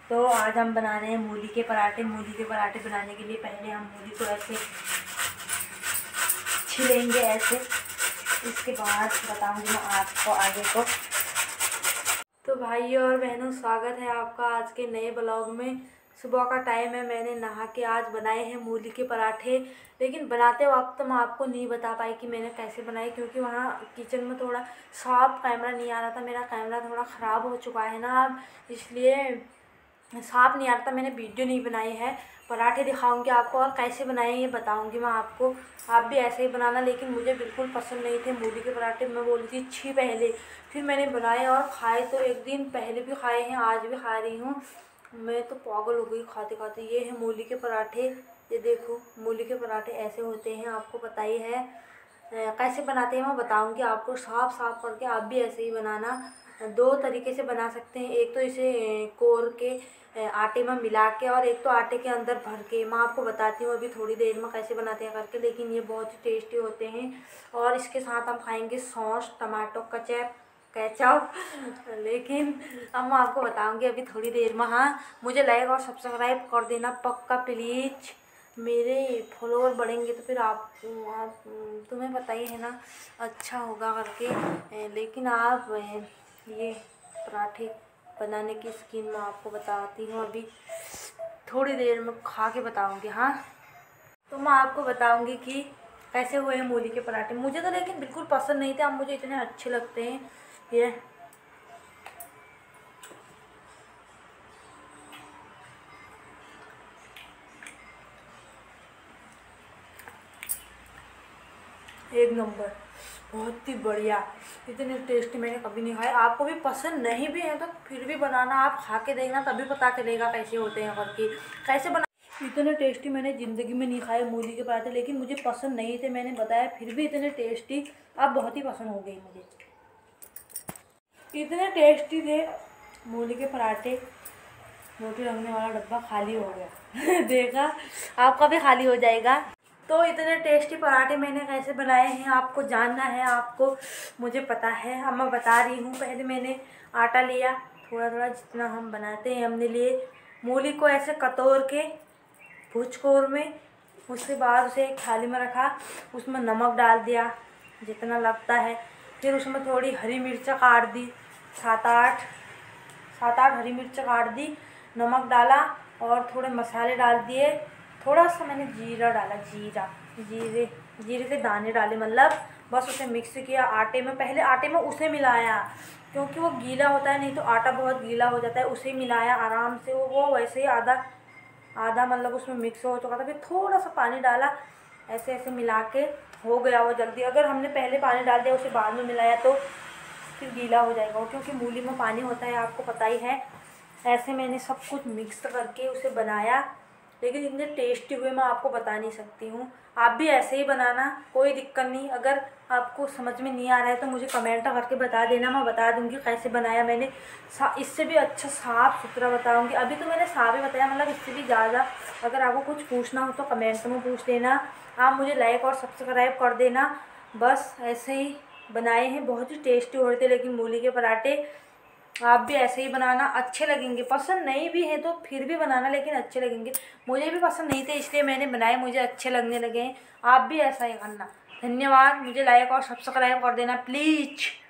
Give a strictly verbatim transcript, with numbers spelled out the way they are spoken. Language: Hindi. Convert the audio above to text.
तो आज हम बना रहे हैं मूली के पराठे। मूली के पराठे बनाने के लिए पहले हम मूली को ऐसे छिलेंगे ऐसे, इसके बाद बताऊंगी मैं आपको आगे को। तो भाइयों और बहनों, स्वागत है आपका आज के नए ब्लॉग में। सुबह का टाइम है, मैंने नहा के आज बनाए हैं मूली के पराठे। लेकिन बनाते वक्त मैं आपको नहीं बता पाई कि मैंने कैसे बनाए, क्योंकि वहाँ किचन में थोड़ा साफ कैमरा नहीं आ रहा था। मेरा कैमरा थोड़ा ख़राब हो चुका है ना अब, इसलिए साफ नहीं आ रहा था, मैंने वीडियो नहीं बनाई है। पराठे दिखाऊंगी आपको और कैसे बनाए ये बताऊंगी मैं आपको। आप भी ऐसे ही बनाना। लेकिन मुझे बिल्कुल पसंद नहीं थे मूली के पराठे, मैं बोली थी छी पहले। फिर मैंने बनाए और खाए, तो एक दिन पहले भी खाए हैं, आज भी खा रही हूँ। मैं तो पागल हो गई खाते खाते। ये है मूली के पराठे, ये देखो मूली के पराठे ऐसे होते हैं, आपको पता ही है। कैसे बनाते हैं मैं बताऊंगी आपको, साफ साफ करके आप भी ऐसे ही बनाना। दो तरीके से बना सकते हैं, एक तो इसे कोर के आटे में मिला के, और एक तो आटे के अंदर भर के। मैं आपको बताती हूँ अभी थोड़ी देर में कैसे बनाते हैं करके। लेकिन ये बहुत ही टेस्टी होते हैं। और इसके साथ हम खाएंगे सॉस, टमाटो कचप केचप। लेकिन अब मैं आपको बताऊंगी अभी थोड़ी देर में। हाँ, मुझे लाइक और सब्सक्राइब कर देना पक्का प्लीज़। मेरे फॉलोअर बढ़ेंगे तो फिर आप, आप तुम्हें पता ही है ना, अच्छा होगा करके। लेकिन आप ये पराठे बनाने की स्कीम मैं आपको बताती हूँ अभी थोड़ी देर में, खा के बताऊँगी। हाँ, तो मैं आपको बताऊँगी कि कैसे हुए हैं मूली के पराठे। मुझे तो लेकिन बिल्कुल पसंद नहीं थे, अब मुझे इतने अच्छे लगते हैं ये। एक नंबर, बहुत ही बढ़िया, इतने टेस्टी मैंने कभी नहीं खाए। आपको भी पसंद नहीं भी है तो फिर भी बनाना, आप खा के देखना, तभी पता चलेगा कैसे होते हैं करके। कैसे बना, इतने टेस्टी मैंने ज़िंदगी में नहीं खाए मूली के पराठे। लेकिन मुझे पसंद नहीं थे, मैंने बताया, फिर भी इतने टेस्टी, अब बहुत ही पसंद हो गई मुझे। इतने टेस्टी थे मूली के पराठे। रोटी रखने वाला डब्बा खाली हो गया। देखा, आपका भी खाली हो जाएगा। तो इतने टेस्टी पराठे मैंने कैसे बनाए हैं आपको जानना है, आपको मुझे पता है, अब मैं बता रही हूँ। पहले मैंने आटा लिया, थोड़ा थोड़ा जितना हम बनाते हैं हमने लिए। मूली को ऐसे कतोर के भुजकोर में, उसके बाद उसे एक थाली में रखा, उसमें नमक डाल दिया जितना लगता है। फिर उसमें थोड़ी हरी मिर्च काट दी, सात आठ सात आठ हरी मिर्च काट दी, नमक डाला और थोड़े मसाले डाल दिए। थोड़ा सा मैंने जीरा डाला, जीरा जीरे जीरे के दाने डाले, मतलब बस उसे मिक्स किया आटे में। पहले आटे में उसे मिलाया, क्योंकि वो गीला होता है, नहीं तो आटा बहुत गीला हो जाता है। उसे मिलाया आराम से, वो वो वैसे ही आधा आधा मतलब उसमें मिक्स हो चुका था। फिर थोड़ा सा पानी डाला, ऐसे ऐसे मिला के हो गया वो जल्दी। अगर हमने पहले पानी डाल दिया उसे बाद में मिलाया तो फिर गीला हो जाएगा वो, क्योंकि मूली में पानी होता है, आपको पता ही है। ऐसे मैंने सब कुछ मिक्स करके उसे बनाया, लेकिन इतने टेस्टी हुए मैं आपको बता नहीं सकती हूँ। आप भी ऐसे ही बनाना, कोई दिक्कत नहीं। अगर आपको समझ में नहीं आ रहा है तो मुझे कमेंट करके बता देना, मैं बता दूँगी कैसे बनाया मैंने। इससे भी अच्छा साफ़ सुथरा बताऊँगी। अभी तो मैंने साफ ही बताया, मतलब इससे भी ज़्यादा अगर आपको कुछ पूछना हो तो कमेंट में पूछ लेना। आप मुझे लाइक और सब्सक्राइब कर देना। बस ऐसे ही बनाए हैं, बहुत ही टेस्टी हो रहे थे। लेकिन मूली के पराठे आप भी ऐसे ही बनाना, अच्छे लगेंगे। पसंद नहीं भी है तो फिर भी बनाना, लेकिन अच्छे लगेंगे। मुझे भी पसंद नहीं थे इसलिए मैंने बनाए, मुझे अच्छे लगने लगे हैं। आप भी ऐसा ही करना। धन्यवाद, मुझे लाइक और सब्सक्राइब कर देना प्लीज़।